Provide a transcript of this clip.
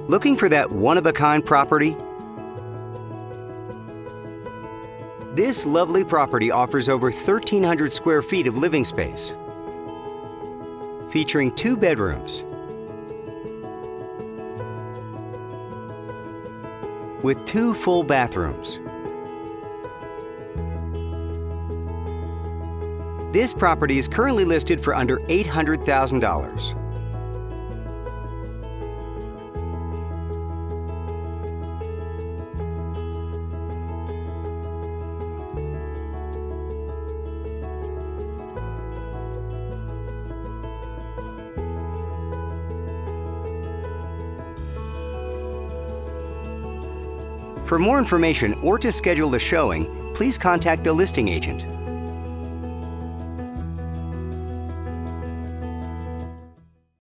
Looking for that one-of-a-kind property? This lovely property offers over 1,300 square feet of living space, featuring 2 bedrooms with 2 full bathrooms. This property is currently listed for under $800,000. For more information or to schedule a showing, please contact the listing agent.